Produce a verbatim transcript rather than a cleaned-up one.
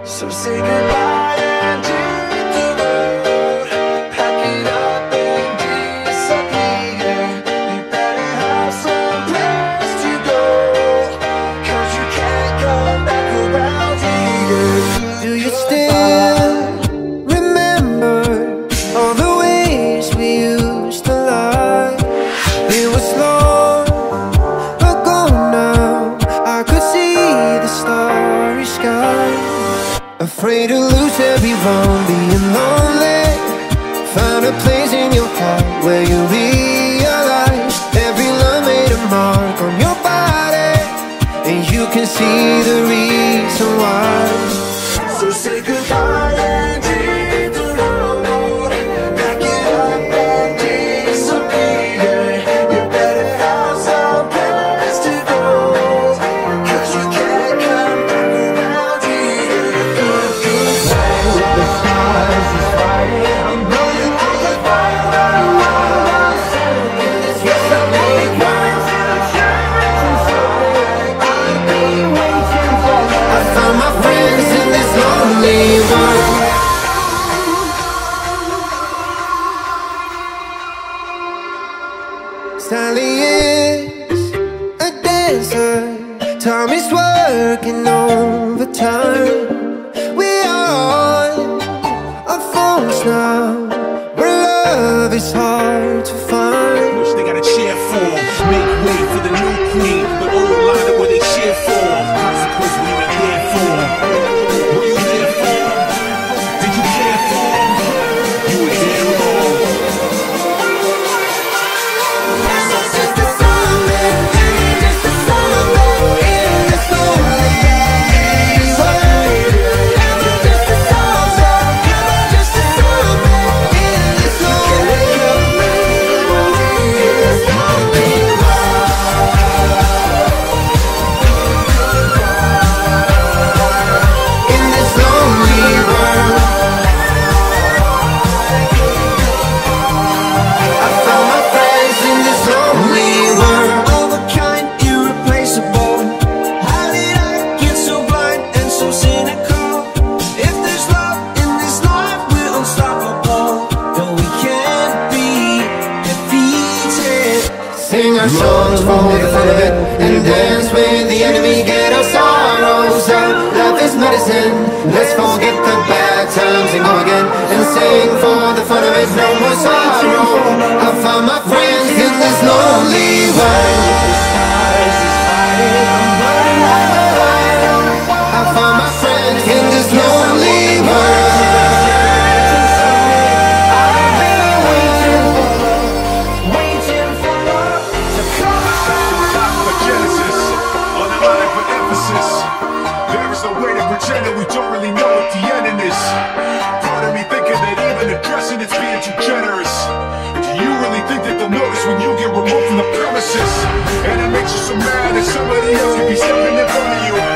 So say goodbye and hit the road. Pack it up and disappear. You better have some place to go, 'cause you can't come back around here. Do you still remember all the ways we used to lie? It was long ago now. I could see the starry sky. Afraid to lose everyone, being lonely. Found a place in your heart where you realize every love made a mark on your body, and you can see the reason why. So say goodbye and hit the road. Pack it up and disappear. You better have some place to go, 'cause you can't come back around here. The stars is fighting. I'm running out of fire. Yes, I made one I've been waiting for. I found my friends in this lonely world. Sally is a dancer. Tommy's working overtime. We are on our phones now, where love is hard to find. Wish they got a cheer for him. Make way for the new queen. The old line up where they cheer for him. Consequence we were there for him. Were you there for him? Did you care for him? You were dead wrong. Sing our songs for the fun of it, and dance with the enemy, get our sorrows out. Love is medicine, let's forget the bad times and go again, and sing for the fun of it, no more sorrow. I found my friends in this lonely world. I found my friends in this lonely world. We don't really know what the end is. Part of me thinking that even addressing it's being too generous. Do you really think that they'll notice when you get removed from the premises? And it makes you so mad that somebody else could be stepping in front of you?